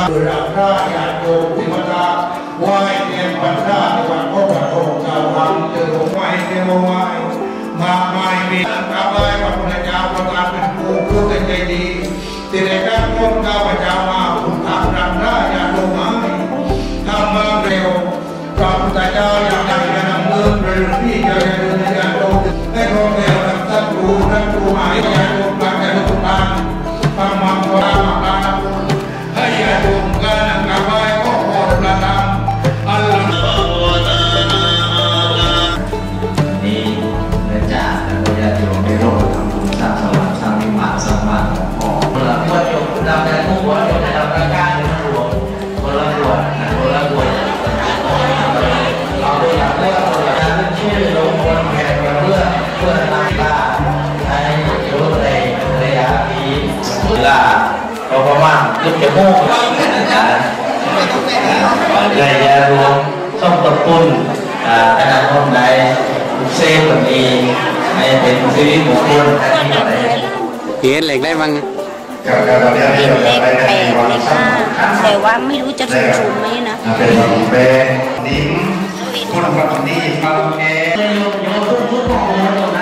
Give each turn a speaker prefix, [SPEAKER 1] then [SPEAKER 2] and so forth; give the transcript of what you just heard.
[SPEAKER 1] ราชาญาโยมเทวดาไหว้เทียนบรรดาในวันพระปฐมเจ้าทำเจอไหว้เทวไหว้มาไม่มีกราบไหว้พระพุทธเจ้าประกาศเป็นผู้ผู้ใจดีที่ได้ตั้งต้นข้าพเจ้ามาคุณทำรังได้อย่าลงไม้ทำมาเร็วพระพุทธเจ้าอยากได้จะนำเงินเรื่องที่จะเดินในการลงให้ครองเร็วนักสักครูนักครูหมายอย่าลงกลางแต่ลงกลางทำมาพระมาการนำให้อย่าลงกลางกราบไหว้ก็พอประทำอัลลอฮฺ
[SPEAKER 2] นี่เนื่องจากเราจะอยู่ในโลกทำบุญสร้างสวรรค์สร้างวิมานสร้างบ้านของพ่อเราควรอยู่เราจะมุ่งว่าอยู่ในเราประการในหลวงคนละหลวงคนละหลวงเราได้อยากได้คนละการชื่อลงคนแข่งเพื่อตั้งตาให้รู้ในระยะนี้เวลาเราประมาณยุบจมูกระยะรวมต้องตะปุ้นขนาดคนใดเซฟแบบนี้ให้เป็นชีวิตของคนที่ไหน
[SPEAKER 3] เห็นเหล็กได้บ้าง
[SPEAKER 4] เห็นเลข8เลข5แต่ว่าไม่รู้จะถูกไหมนะ
[SPEAKER 1] เป็นแบบเป็นนิ้มคนแบบนี้ฟังแก